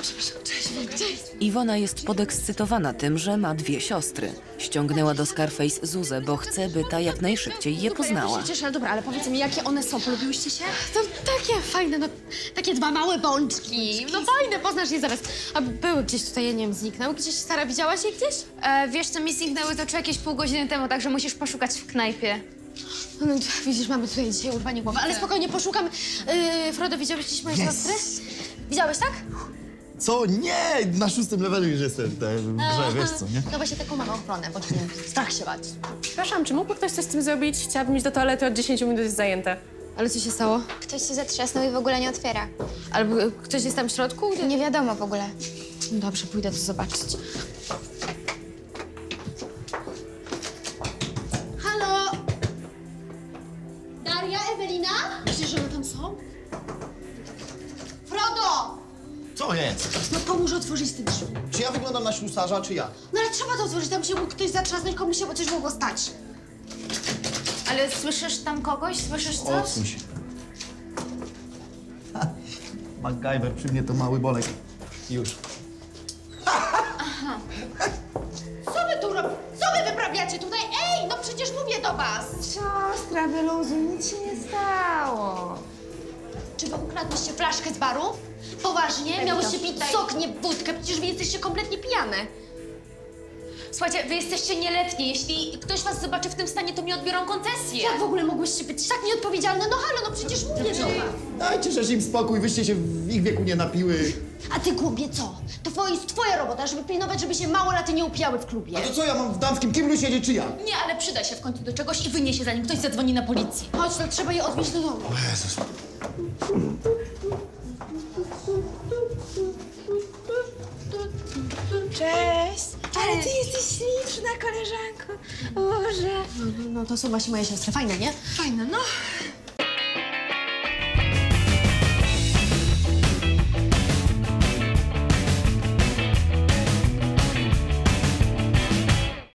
Cześć. Iwona jest podekscytowana tym, że ma dwie siostry. Ściągnęła do Scarface Zuzę, bo chce, by ta jak najszybciej je poznała. Ja się cieszę, ale dobra, ale powiedz mi, jakie one są? Polubiłyście się? To takie fajne, no takie dwa małe bączki. No fajne, poznasz je zaraz. A były gdzieś tutaj, ja nie wiem, zniknęły gdzieś? Sara, widziałaś je gdzieś? Wiesz co, mi zniknęły to jakieś pół godziny temu, także musisz poszukać w knajpie. No widzisz, mamy tutaj dzisiaj urwanie głowy, ale spokojnie, poszukam. Frodo, widziałeś gdzieś moje siostry? Widziałeś, tak? Co? Nie! Na 6. levelu już jestem w grze, wiesz co, nie? No właśnie taką mamy ochronę, bo strach się bać. Przepraszam, czy mógłby ktoś coś z tym zrobić? Chciałabym iść do toalety, od 10 minut jest zajęte. Ale co się stało? Ktoś się zatrzasnął i w ogóle nie otwiera. Albo ktoś jest tam w środku? Nie wiadomo w ogóle. No dobrze, pójdę to zobaczyć. Halo? Daria, Ewelina? Myślisz, że one tam są? Frodo! Co jest? No pomóż otworzyć te drzwi. Czy ja wyglądam na ślusarza, czy ja? No ale trzeba to otworzyć, tam się mógł ktoś zatrzasnąć, komuś się coś mogło stać. Ale słyszysz tam kogoś? Słyszysz coś? Odsuń się. MacGyver przy mnie to mały bolek. Już. Co wy tu robicie? Co wy wyprawiacie tutaj? Ej, no przecież mówię do was! Siostra, wyluzuj, nic się nie stało. Czy wy ukradłyście flaszkę z baru? Poważnie? Miałyście pić sok, nie wódkę, przecież wy jesteście kompletnie pijane. Słuchajcie, wy jesteście nieletnie. Jeśli ktoś was zobaczy w tym stanie, to mi odbiorą koncesję. Jak w ogóle mogłyście być tak nieodpowiedzialne? No halo, no przecież mówię do was. Dajcie żeś im spokój, wyście się w ich wieku nie napiły. A ty głupie co? To jest twoja robota, żeby pilnować, żeby się małolaty nie upijały w klubie. A to co, ja mam w damskim kiblu siedzieć, czy ja? Nie, ale przyda się w końcu do czegoś i wyniesie, zanim ktoś zadzwoni na policję. Chodź, no trzeba je odwieźć do domu. Jezus. Cześć. Ale ty jesteś śliczna, koleżanko. Boże. No to są właśnie moje siostry. Fajne, nie? Fajne, no.